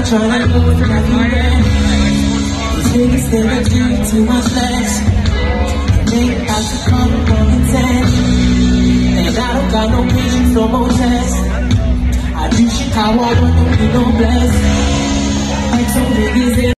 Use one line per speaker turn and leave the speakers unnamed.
trying to go for everywhere. These niggas think I do too much less. They out to come on and and I don't got no patience, no more test. I do shit how I want, don't need no bless. Like some niggas